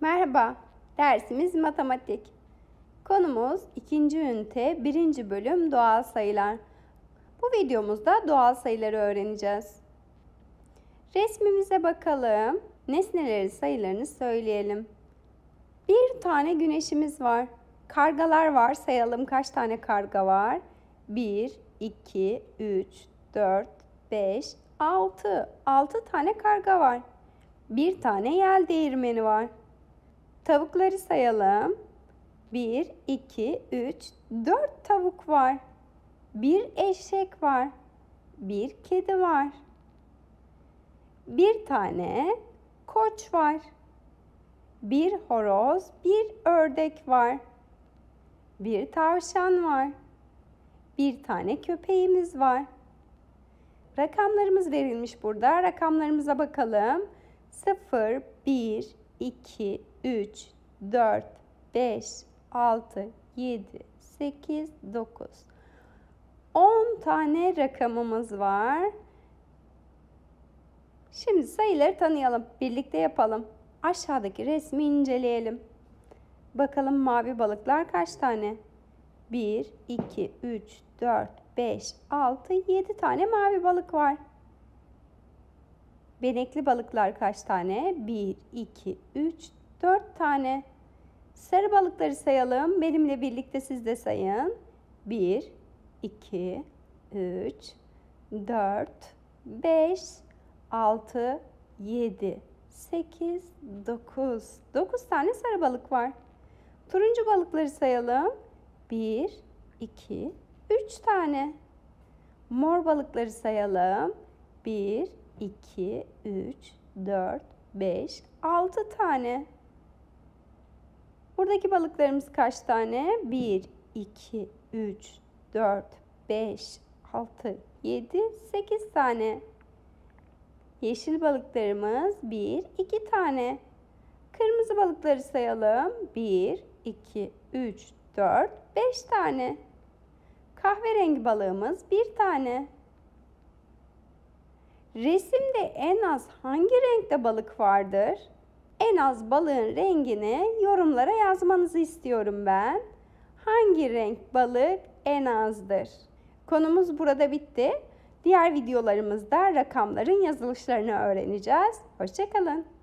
Merhaba, dersimiz matematik. Konumuz 2. ünite 1. bölüm doğal sayılar. Bu videomuzda doğal sayıları öğreneceğiz. Resmimize bakalım. Nesneleri sayılarını söyleyelim. Bir tane güneşimiz var. Kargalar var. Sayalım kaç tane karga var? 1, 2, 3, 4, 5, 6. 6 tane karga var. Bir tane yel değirmeni var. Tavukları sayalım. 1, 2, 3, 4 tavuk var. Bir eşek var. Bir kedi var. Bir tane koç var. Bir horoz, bir ördek var. Bir tavşan var. Bir tane köpeğimiz var. Rakamlarımız verilmiş burada. Rakamlarımıza bakalım. 0, 1, 2, 3, 4, 5, 6, 7, 8, 9. 10 tane rakamımız var. Şimdi sayıları tanıyalım. Birlikte yapalım. Aşağıdaki resmi inceleyelim. Bakalım mavi balıklar kaç tane? 1, 2, 3, 4, 5, 6, 7 tane mavi balık var. Benekli balıklar kaç tane? 1, 2, 3, 4 tane. Sarı balıkları sayalım. Benimle birlikte siz de sayın. 1, 2, 3, 4, 5, 6, 7, 8, 9. 9 tane sarı balık var. Turuncu balıkları sayalım. 1, 2, 3 tane. Mor balıkları sayalım. 1, 2, 3, 4, 5, 6 tane. Buradaki balıklarımız kaç tane? 1, 2, 3, 4, 5, 6, 7, 8 tane. Yeşil balıklarımız 1, 2 tane. Kırmızı balıkları sayalım. 1, 2, 3, 4, 5 tane. Kahverengi balığımız 1 tane. Resimde en az hangi renkte balık vardır? En az balığın rengini yorumlara yazmanızı istiyorum ben. Hangi renk balık en azdır? Konumuz burada bitti. Diğer videolarımızda rakamların yazılışlarını öğreneceğiz. Hoşça kalın.